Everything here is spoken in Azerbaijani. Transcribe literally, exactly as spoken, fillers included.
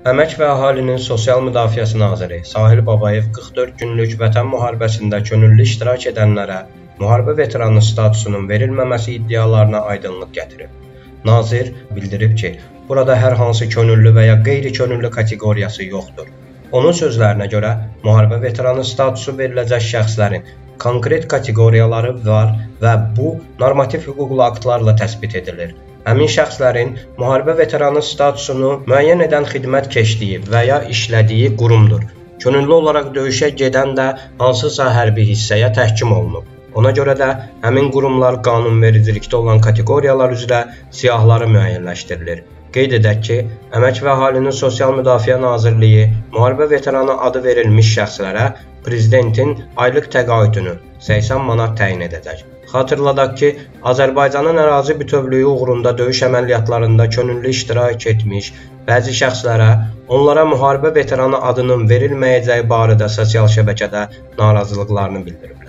Əmək və Əhalinin Sosial Müdafiəsi Naziri Sahil Babayev qırx dörd günlük Vətən müharibəsində könüllü iştirak edənlərə müharibə veteranı statusunun verilməməsi iddialarına aydınlıq gətirib. Nazir bildirib ki, burada hər hansı könüllü və ya qeyri-könüllü kateqoriyası yoxdur. Onun sözlərinə görə, müharibə veteranı statusu veriləcək şəxslərin konkret kateqoriyaları var və bu normativ hüquqlu aktlarla təsbit edilir. Həmin şəxslərin müharibə veteranı statusunu müəyyən edən xidmət keçdiyi və ya işlədiyi qurumdur. Könüllü olaraq döyüşə gedən də hansısa hərbi hissəyə təhkim olunub. Ona görə də həmin qurumlar qanunvericilikdə olan kateqoriyalar üzrə siyahıları müəyyənləşdirilir. Qeyd edək ki, Əmək və Əhalinin Sosial Müdafiə Nazirliyi müharibə veteranı adı verilmiş şəxslərə Prezidentin aylıq təqaüdünü səksən manat təyin edəcək. Xatırladaq ki, Azərbaycanın ərazi bütövlüyü uğrunda döyüş əməliyyatlarında könüllü iştirak etmiş bəzi şəxslərə onlara müharibə veteranı adının verilməyəcəyi barədə sosial şəbəkədə narazılıqlarını bildiriblər.